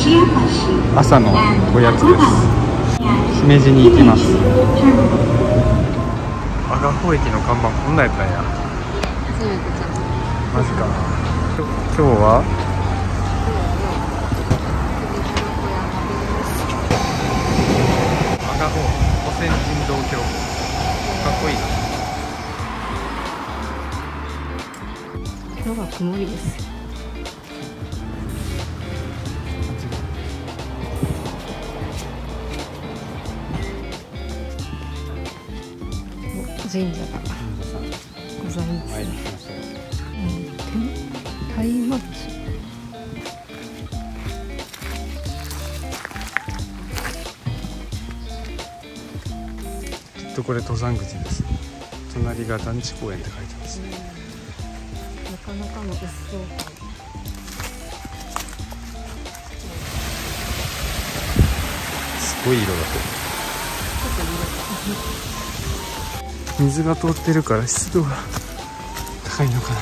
朝のおやつです。姫路に行きます。阿賀保駅の看板こんなんやったんや。マジか。今日は阿賀保古戦人道橋、かっこいいな。 今日は曇りです。神社がございますね。大松。 きっとこれ登山口です。隣が団地公園って書いてます。 なかなかの別荘。 すごい色だと。水が通ってるから湿度が高いのかな。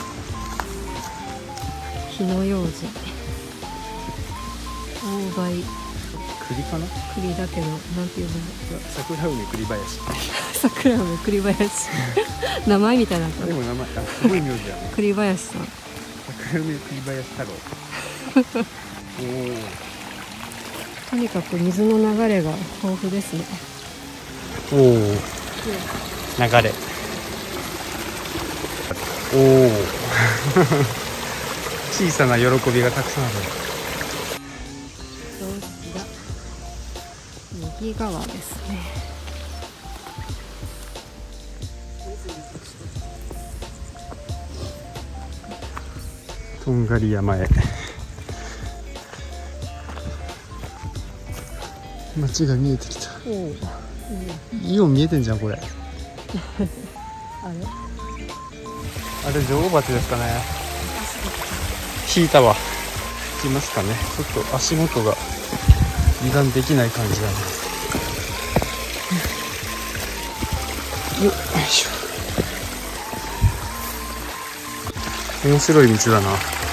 火の用心。大梅。 栗かな。 栗だけど、なんていうの。 桜梅栗林。 桜梅栗林。名前みたいな。 でも名前、すごい名字だね。 栗林さん。 桜梅栗林太郎。 とにかく水の流れが豊富ですね。 おお。流れ。おお。小さな喜びがたくさんある。 右側ですね。 とんがり山へ。街が見えてきた。イオン見えてんじゃんこれ。あれ女王蜂ですかね。引いたわ。いますかね。ちょっと足元が油断できない感じだね。よいしょ。面白い道だな。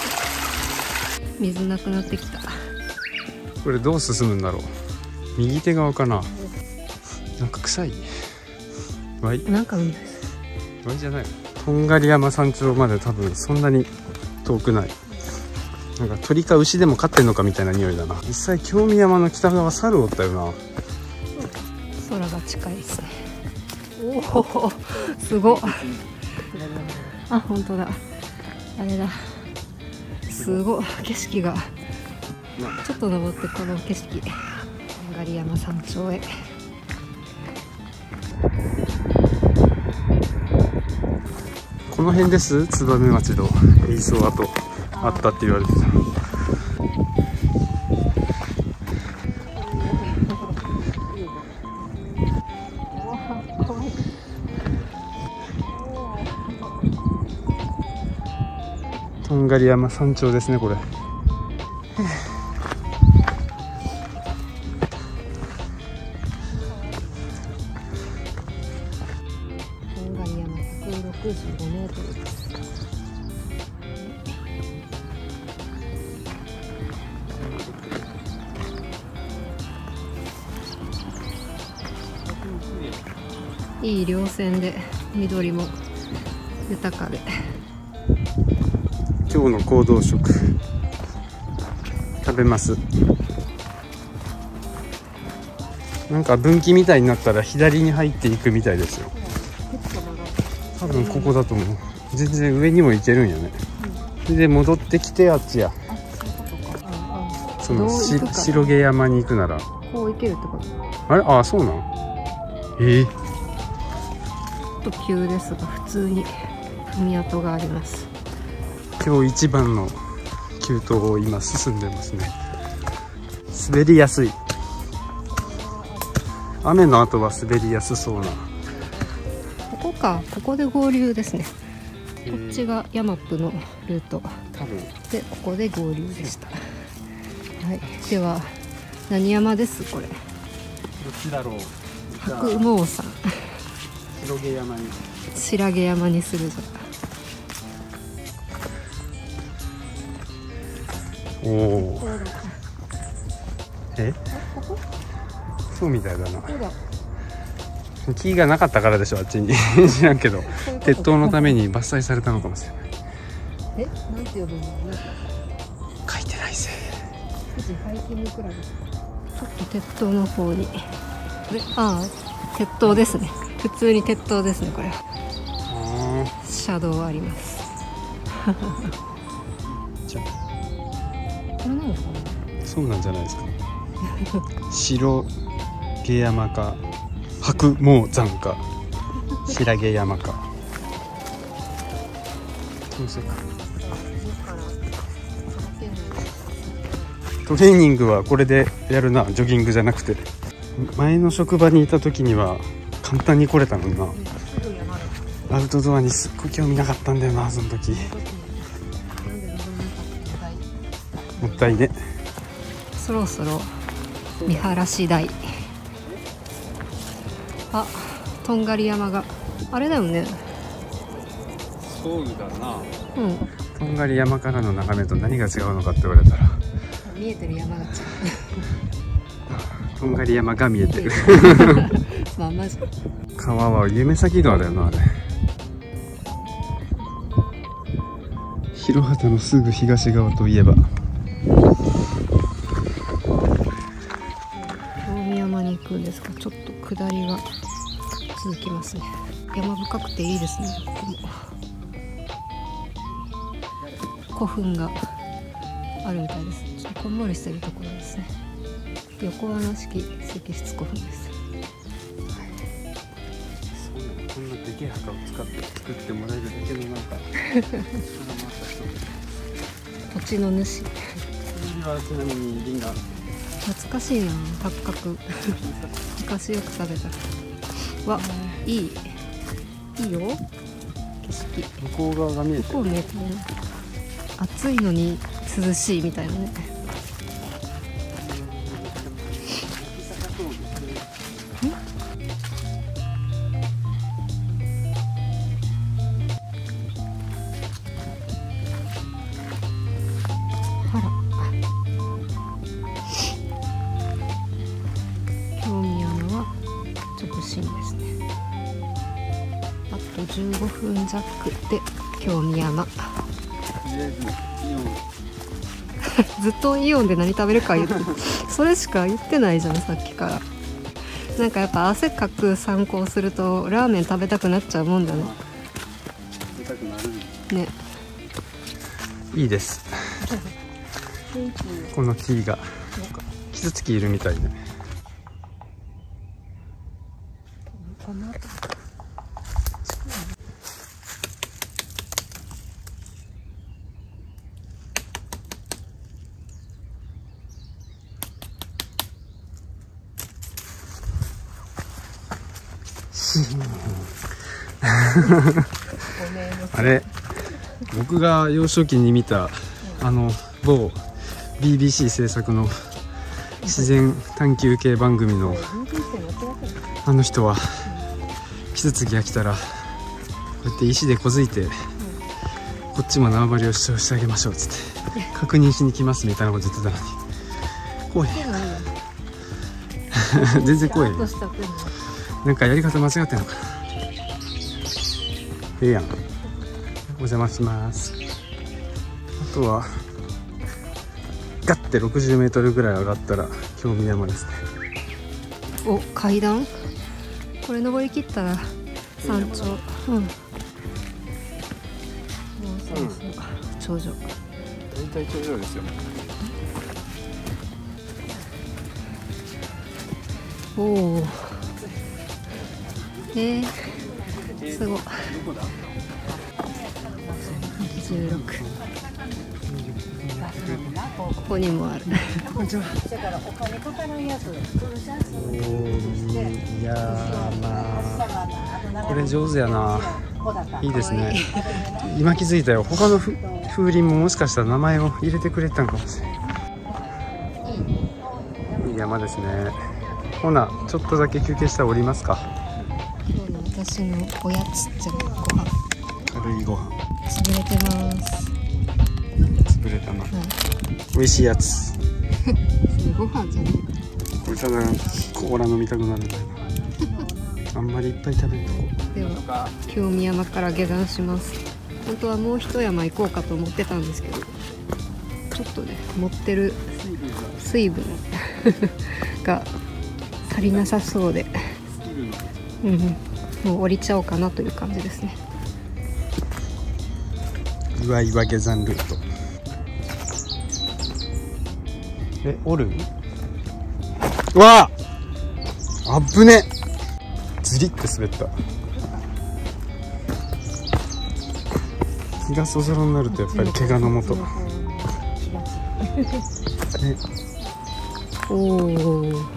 水なくなってきた。 これどう進むんだろう。右手側かな。なんか臭い。ワイ。 なんかワイじゃない。とんがり山山頂まで多分そんなに遠くない。なんか鳥か牛でも飼ってんのかみたいな匂いだな。実際京見山の北側猿おったよな。 空が近いですね。おお、すごっ。あ、本当だ。あれだ。すごい景色が。ちょっと登ってこの景色。とんがり山山頂へ。 この辺です。燕町のエイソー跡あったって言われてた。とんがり山山頂ですねこれ。 とんがり山165メートルです。いい稜線で緑も豊かで。 今日の行動食食べます。なんか分岐みたいになったら左に入っていくみたいですよ。多分ここだと思う。全然上にも行けるんやね。で戻ってきてあっちや。その白毛山に行くならこう行けるってこと。 あれ、ああそうなん。ちょっと急ですが普通に踏み跡があります。 今日一番の急登を今進んでますね。滑りやすい。雨の後は滑りやすそうな。 ここか、ここで合流ですね。こっちがヤマップのルート多分で、ここで合流でした。はい、では何山ですこれ。 どっちだろう。 白毛山。 白毛山に。 白毛山にするぞ。 おお。 え、そうみたいだな。 そうだ。 木がなかったからでしょ、あっちに。知らんけど鉄塔のために伐採されたのかもしれない。 なんて呼ぶの？ 書いてないぜ。 富士ハイキングクラブ。ちょっと鉄塔の方に。鉄塔ですね。普通に鉄塔ですね、これは。車道あります。 じゃあこれなのかな？ そうなんじゃないですか。白毛山か白毛山か白毛山か。トレーニングはこれでやるな、ジョギングじゃなくて。前の職場にいた時には簡単に来れたのにな。アウトドアにすっごい興味なかったんだよな、その時。もったいね。 そろそろ見晴らし台。とんがり山があれだよね。 そうだな。 うん。 とんがり山からの眺めと何が違うのかって言われたら、 見えてる山が違う。 とんがり山が見えてる。 まあマジ。 川は夢咲川だよな、あれ。広畑のすぐ東側といえば大宮山に行くんですが、ちょっと下りが続きますね。山深くていいですね。ここも古墳があるみたいです。ちょっとこんもりしてるところですね。横穴式石室古墳です。 こんなでけえ墓を使って作ってもらえるだけのなんか土地の主。 これはちなみにリンガー懐かしいな、八角。昔よく食べた。わ、いいよ景色。 向こう側が見えてる。 向こう見えてる。暑いのに涼しいみたいなね。あら、京宮山は直進ですね。あと15分弱で京宮山。ずっとイオンで何食べるか言ってそれしか言ってないじゃん、さっきから。なんかやっぱ汗かく参考するとラーメン食べたくなっちゃうもんだね。ね。 いいです。この木がキツツキいるみたいで。あれ、僕が幼少期に見た某 BBC 制作の自然探求系番組のあの人は、キツツキが来たらこうやって石でこづいて、こっちも縄張りを主張してあげましょうっつって確認しに来ますみたいなこと言ってたのに、怖い。全然怖い。なんかやり方間違ってんのかな。ええやん。お邪魔します。あとはガッて60メートルぐらい上がったら京宮山ですね。 お、階段。これ登り切ったら山頂。うん。もうそう頂上。 大体頂上ですよ。 おお。すごい。16。ここにもある。こんにちは。いやまあこれ上手やな。いいですね。今気づいたよ。他の風鈴ももしかしたら名前を入れてくれたんかもしれない。いい山ですね。ほな、ちょっとだけ休憩したら降りますか。 今日の私のおやつじゃご飯。 軽いご飯。 潰れてます。 潰れたな。美味しいやつ。 ご飯じゃない。 これただコーラ飲みたくなるんだよなあんまりいっぱい食べるとこ。 では京美山から下山します。本当はもう一山行こうかと思ってたんですけど、ちょっとね持ってる水分が足りなさそうで、もう降りちゃおうかなという感じですね。 岩岩下山ルート。おる？うわあ、あぶね。ズリって滑った。日がそぞろになるとやっぱり怪我のもと。 おお、こ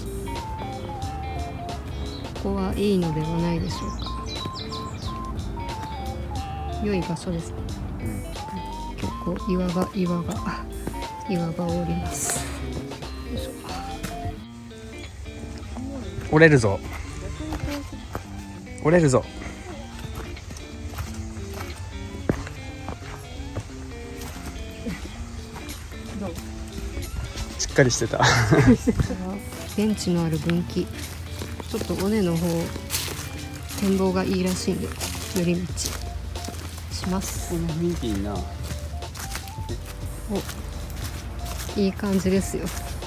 こはいいのではないでしょうか。良い場所ですね。結構岩が降ります。よいしょ。 折れるぞ。折れるぞ。しっかりしてた。 ベンチのある分岐。ちょっと尾根の方展望がいいらしいんで寄り道します。 この雰囲気いいな。 お、いい感じですよ。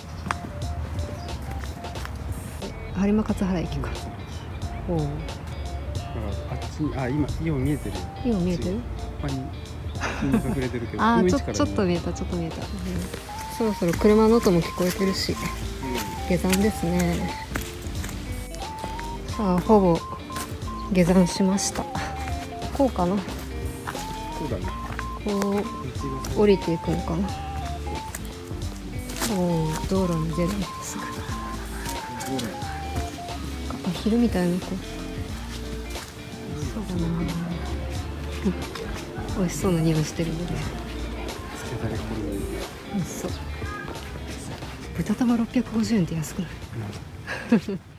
播磨勝原駅か。おお。 だからあっちに今イオン見えてるよ。 今見えてる？ ここに隠れてるけど。 ちょっと見えた、そろそろ車の音も聞こえてるし、下山ですね。さあほぼ下山しました。こうかな。 そうだね。 こう降りていくのかな。おお、道路に出るんですが。アヒルみたいな子。そうだな。美味しそうな匂いしてるので。 つけたれこれ。 そう。豚玉650円って安くない？